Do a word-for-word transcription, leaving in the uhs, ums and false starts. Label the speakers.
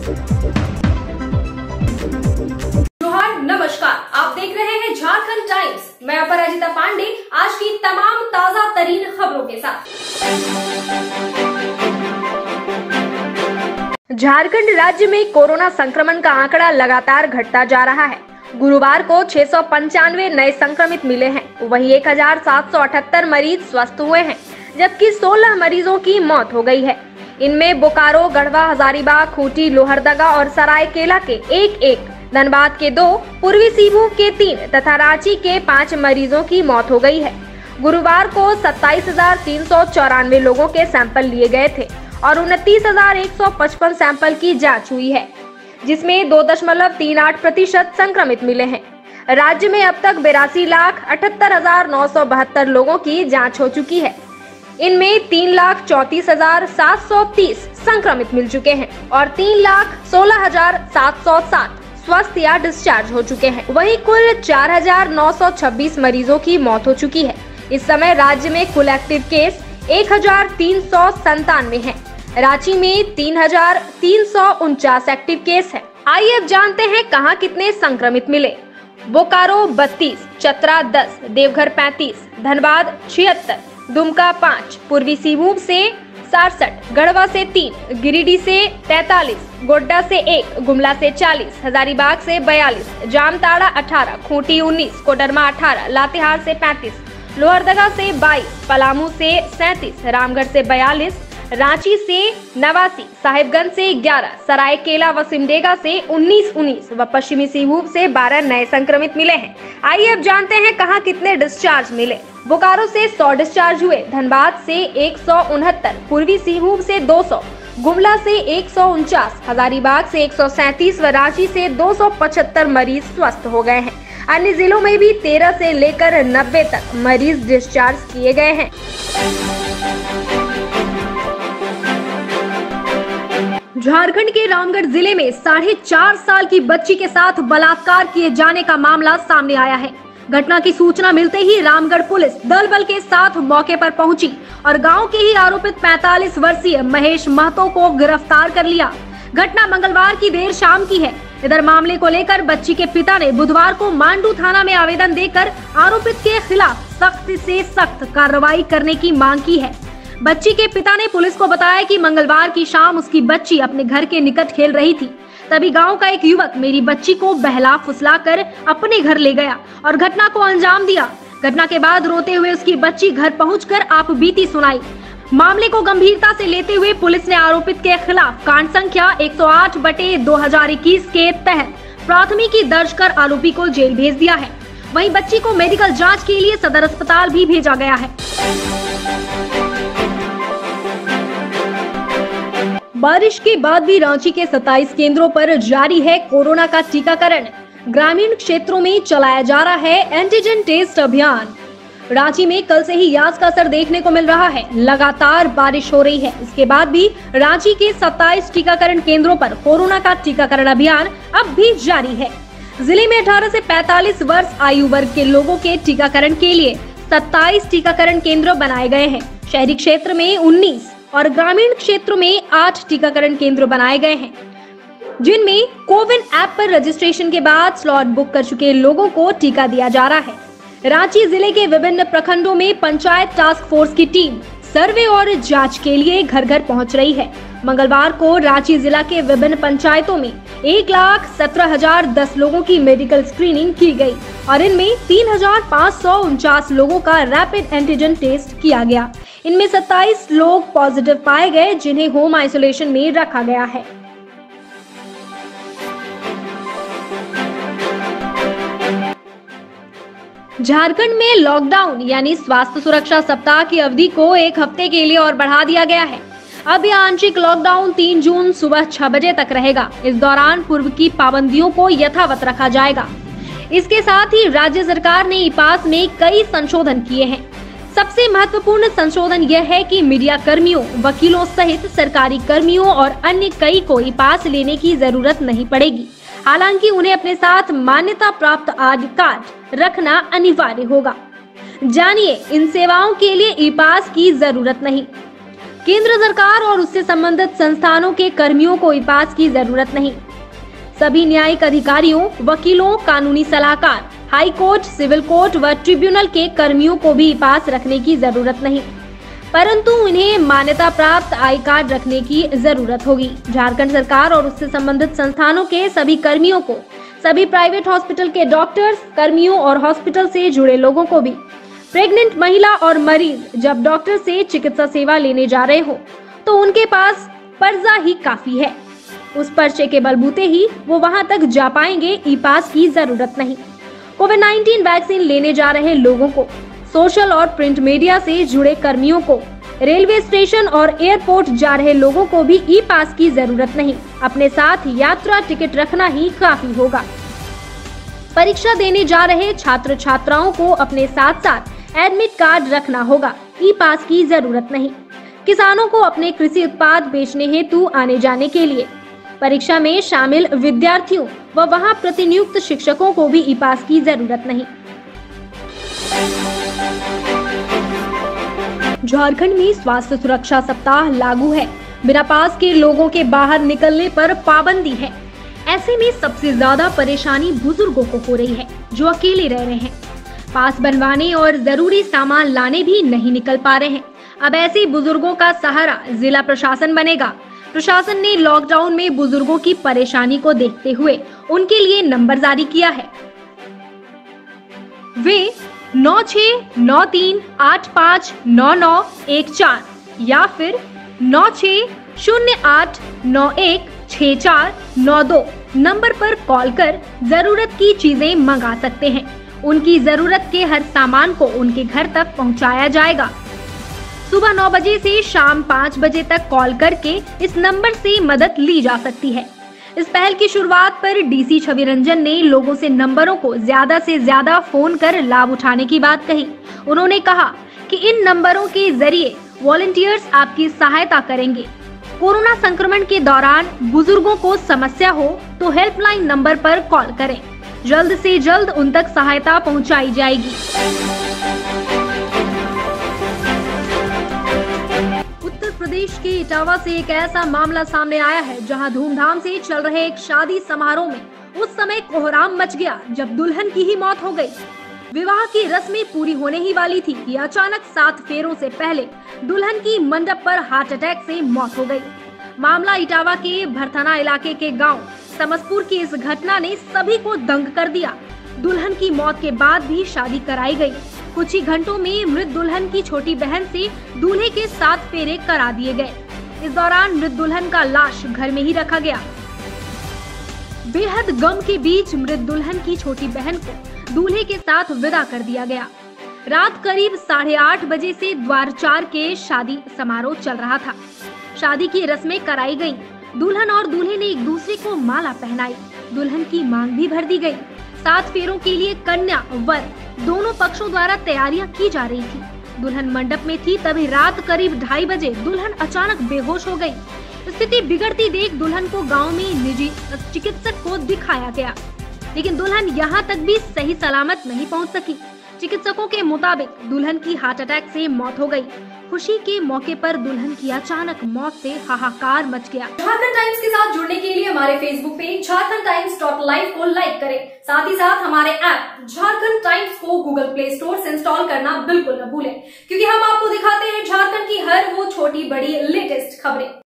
Speaker 1: नमस्कार, आप देख रहे हैं झारखंड टाइम्स। मैं अपराजिता पांडे आज की तमाम ताजा तरीन खबरों के साथ। झारखंड राज्य में कोरोना संक्रमण का आंकड़ा लगातार घटता जा रहा है। गुरुवार को छह सौ पंचानवे नए संक्रमित मिले हैं, वहीं एक हजार सात सौ अठहत्तर मरीज स्वस्थ हुए हैं, जबकि सोलह मरीजों की मौत हो गई है। इनमें बोकारो, गढ़वा, हजारीबाग, खूंटी, लोहरदगा और सरायकेला के एक एक, धनबाद के दो, पूर्वी सिंहभूम के तीन तथा रांची के पाँच मरीजों की मौत हो गई है। गुरुवार को सत्ताईस हजार तीन सौ चौरानवे लोगों के सैंपल लिए गए थे और उनतीस हजार एक सौ पचपन सैंपल की जांच हुई है, जिसमें दो दशमलव तीन आठ प्रतिशत संक्रमित मिले हैं। राज्य में अब तक बिरासी लाख अठहत्तर हजार नौ सौ बहत्तर लोगों की जाँच हो चुकी है। इनमें तीन लाख चौतीस हजार सात सौ तीस संक्रमित मिल चुके हैं और तीन लाख सोलह हजार सात सौ सात स्वस्थ या डिस्चार्ज हो चुके हैं। वहीं कुल चार हजार नौ सौ छब्बीस मरीजों की मौत हो चुकी है। इस समय राज्य में कुल एक्टिव केस एक हजार तीन सौ संतानवे है। रांची में तीन हजार तीन सौ उनचास एक्टिव केस है। आइए अब जानते हैं कहां कितने संक्रमित मिले। बोकारो बत्तीस, चतरा दस, देवघर पैंतीस, धनबाद छिहत्तर, दुमका पाँच, पूर्वी सिंहभूम से सड़सठ, गढ़वा से तीन, गिरिडीह से तैतालीस, गोड्डा से एक, गुमला से चालीस, हजारीबाग से बयालीस, जामताड़ा अठारह, खूंटी उन्नीस, कोडरमा अठारह, लातेहार से पैंतीस, लोहरदगा से बाईस, पलामू से सैंतीस, रामगढ़ से बयालीस, रांची से नवासी, साहिबगंज से ग्यारह, सरायकेला व सिमडेगा से उन्नीस उन्नीस व पश्चिमी सिंहभूम से बारह नए संक्रमित मिले हैं। आइए अब जानते हैं कहां कितने डिस्चार्ज मिले। बोकारो से सौ डिस्चार्ज हुए, धनबाद से एक सौ उनहत्तर, पूर्वी सिंहभूम से दो सौ, गुमला से एक सौ उनचास, हजारीबाग से एक सौ सैंतीस व रांची से दो सौ पचहत्तर मरीज स्वस्थ हो गए हैं। अन्य जिलों में भी तेरह से लेकर नब्बे तक मरीज डिस्चार्ज किए गए हैं। झारखंड के रामगढ़ जिले में साढ़े चार साल की बच्ची के साथ बलात्कार किए जाने का मामला सामने आया है। घटना की सूचना मिलते ही रामगढ़ पुलिस दल बल के साथ मौके पर पहुंची और गांव के ही आरोपित पैंतालीस वर्षीय महेश महतो को गिरफ्तार कर लिया। घटना मंगलवार की देर शाम की है। इधर मामले को लेकर बच्ची के पिता ने बुधवार को मांडू थाना में आवेदन देकर आरोपित के खिलाफ सख्त से सख्त कार्रवाई करने की मांग की है। बच्ची के पिता ने पुलिस को बताया कि मंगलवार की शाम उसकी बच्ची अपने घर के निकट खेल रही थी, तभी गांव का एक युवक मेरी बच्ची को बहला फुसला कर अपने घर ले गया और घटना को अंजाम दिया। घटना के बाद रोते हुए उसकी बच्ची घर पहुंचकर आप बीती सुनाई। मामले को गंभीरता से लेते हुए पुलिस ने आरोपित के खिलाफ कांड संख्या एक सौ आठ बटे दो हजार इक्कीस के तहत प्राथमिकी दर्ज कर आरोपी को जेल भेज दिया है। वहीं बच्ची को मेडिकल जाँच के लिए सदर अस्पताल भी भेजा गया है। बारिश के बाद भी रांची के सत्ताईस केंद्रों पर जारी है कोरोना का टीकाकरण। ग्रामीण क्षेत्रों में चलाया जा रहा है एंटीजन टेस्ट अभियान। रांची में कल से ही यास का असर देखने को मिल रहा है। लगातार बारिश हो रही है, इसके बाद भी रांची के सत्ताईस टीकाकरण केंद्रों पर कोरोना का टीकाकरण अभियान अब भी जारी है। जिले में अठारह से पैंतालीस वर्ष आयु वर्ग के लोगों के टीकाकरण के लिए सत्ताईस टीकाकरण केंद्र बनाए गए हैं। शहरी क्षेत्र में उन्नीस और ग्रामीण क्षेत्रों में आठ टीकाकरण केंद्र बनाए गए हैं, जिनमें कोविन ऐप पर रजिस्ट्रेशन के बाद स्लॉट बुक कर चुके लोगों को टीका दिया जा रहा है। रांची जिले के विभिन्न प्रखंडों में पंचायत टास्क फोर्स की टीम सर्वे और जांच के लिए घर घर पहुंच रही है। मंगलवार को रांची जिला के विभिन्न पंचायतों में एक लाख सत्रह हजार दस लोगों की मेडिकल स्क्रीनिंग की गई और इनमें तीन हजार पाँच सौ उनचास लोगों का रैपिड एंटीजन टेस्ट किया गया। इनमें सत्ताईस लोग पॉजिटिव पाए गए, जिन्हें होम आइसोलेशन में रखा गया है। झारखंड में लॉकडाउन यानी स्वास्थ्य सुरक्षा सप्ताह की अवधि को एक हफ्ते के लिए और बढ़ा दिया गया है। अब यह आंशिक लॉकडाउन तीन जून सुबह छह बजे तक रहेगा। इस दौरान पूर्व की पाबंदियों को यथावत रखा जाएगा। इसके साथ ही राज्य सरकार ने ई पास में कई संशोधन किए हैं। सबसे महत्वपूर्ण संशोधन यह है कि मीडिया कर्मियों, वकीलों सहित सरकारी कर्मियों और अन्य कई को ई पास लेने की जरूरत नहीं पड़ेगी। हालांकि उन्हें अपने साथ मान्यता प्राप्त आई डी कार्ड रखना अनिवार्य होगा। जानिए इन सेवाओं के लिए ई पास की जरूरत नहीं। केंद्र सरकार और उससे संबंधित संस्थानों के कर्मियों को ई पास की जरूरत नहीं। सभी न्यायिक अधिकारियों, वकीलों, कानूनी सलाहकार, हाई कोर्ट, सिविल कोर्ट व ट्रिब्यूनल के कर्मियों को भी ई पास रखने की जरूरत नहीं, परंतु उन्हें मान्यता प्राप्त आई कार्ड रखने की जरूरत होगी। झारखंड सरकार और उससे संबंधित संस्थानों के सभी कर्मियों को, सभी प्राइवेट हॉस्पिटल के डॉक्टर्स, कर्मियों और हॉस्पिटल से जुड़े लोगों को भी, प्रेग्नेंट महिला और मरीज जब डॉक्टर से चिकित्सा सेवा लेने जा रहे हो तो उनके पास पर्चा ही काफी है। उस पर्चे के बलबूते ही वो वहां तक जा पाएंगे, ई पास की जरूरत नहीं। कोविड नाइन्टीन वैक्सीन लेने जा रहे लोगों को, सोशल और प्रिंट मीडिया से जुड़े कर्मियों को, रेलवे स्टेशन और एयरपोर्ट जा रहे लोगों को भी ई पास की जरूरत नहीं। अपने साथ यात्रा टिकट रखना ही काफी होगा। परीक्षा देने जा रहे छात्र छात्राओं को अपने साथ साथ एडमिट कार्ड रखना होगा, ई पास की जरूरत नहीं। किसानों को अपने कृषि उत्पाद बेचने हेतु आने जाने के लिए, परीक्षा में शामिल विद्यार्थियों व वहां प्रतिनियुक्त शिक्षकों को भी ई पास की जरूरत नहीं। झारखंड में स्वास्थ्य सुरक्षा सप्ताह लागू है। बिना पास के लोगों के बाहर निकलने पर पाबंदी है। ऐसे में सबसे ज्यादा परेशानी बुजुर्गों को हो रही है जो अकेले रह रहे हैं। पास बनवाने और जरूरी सामान लाने भी नहीं निकल पा रहे हैं। अब ऐसे बुजुर्गों का सहारा जिला प्रशासन बनेगा। प्रशासन ने लॉकडाउन में बुजुर्गों की परेशानी को देखते हुए उनके लिए नंबर जारी किया है। वे नौ छह नौ तीन आठ पाँच नौ नौ एक चार या फिर नौ छह शून्य आठ नौ एक छह चार नौ दो नंबर पर कॉल कर जरूरत की चीजें मंगा सकते हैं। उनकी जरूरत के हर सामान को उनके घर तक पहुंचाया जाएगा। सुबह नौ बजे से शाम पाँच बजे तक कॉल करके इस नंबर से मदद ली जा सकती है। इस पहल की शुरुआत पर डीसी छवि रंजन ने लोगों से नंबरों को ज्यादा से ज्यादा फोन कर लाभ उठाने की बात कही। उन्होंने कहा कि इन नंबरों के जरिए वॉलंटियर्स आपकी सहायता करेंगे। कोरोना संक्रमण के दौरान बुजुर्गों को समस्या हो तो हेल्पलाइन नंबर पर कॉल करें। जल्द से जल्द उन तक सहायता पहुंचाई जाएगी। उत्तर प्रदेश के इटावा से एक ऐसा मामला सामने आया है जहां धूमधाम से चल रहे एक शादी समारोह में उस समय कोहराम मच गया जब दुल्हन की ही मौत हो गई। विवाह की रस्में पूरी होने ही वाली थी कि अचानक सात फेरों से पहले दुल्हन की मंडप पर हार्ट अटैक से मौत हो गई। मामला इटावा के भरथना इलाके के गांव समसपुर की इस घटना ने सभी को दंग कर दिया। दुल्हन की मौत के बाद भी शादी कराई गई। कुछ ही घंटों में मृत दुल्हन की छोटी बहन से दूल्हे के सात फेरे करा दिए गए। इस दौरान मृत दुल्हन का लाश घर में ही रखा गया। बेहद गम के बीच मृत दुल्हन की छोटी बहन को दूल्हे के साथ विदा कर दिया गया। रात करीब साढ़े आठ बजे से द्वारचार के शादी समारोह चल रहा था। शादी की रस्में कराई गयी। दुल्हन और दूल्हे ने एक दूसरे को माला पहनाई। दुल्हन की मांग भी भर दी गई। सात फेरों के लिए कन्या वर दोनों पक्षों द्वारा तैयारियां की जा रही थी। दुल्हन मंडप में थी तभी रात करीब ढाई बजे दुल्हन अचानक बेहोश हो गई। स्थिति बिगड़ती देख दुल्हन को गांव में निजी चिकित्सक को दिखाया गया, लेकिन दुल्हन यहां तक भी सही सलामत नहीं पहुंच सकी। चिकित्सकों के मुताबिक दुल्हन की हार्ट अटैक से मौत हो गई। खुशी के मौके पर दुल्हन की अचानक मौत से हाहाकार मच गया।
Speaker 2: झारखंड टाइम्स के साथ जुड़ने के लिए हमारे Facebook page Jharkhand Times dot live को लाइक करें। साथ ही साथ हमारे ऐप झारखंड टाइम्स को गूगल प्ले स्टोर से इंस्टॉल करना बिल्कुल न भूलें, क्योंकि हम आपको दिखाते हैं झारखंड की हर वो छोटी बड़ी लेटेस्ट खबरें।